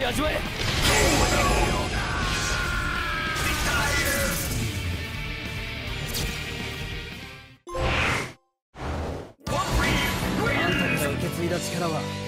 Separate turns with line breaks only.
味わえ。あんたから受け継いだ力は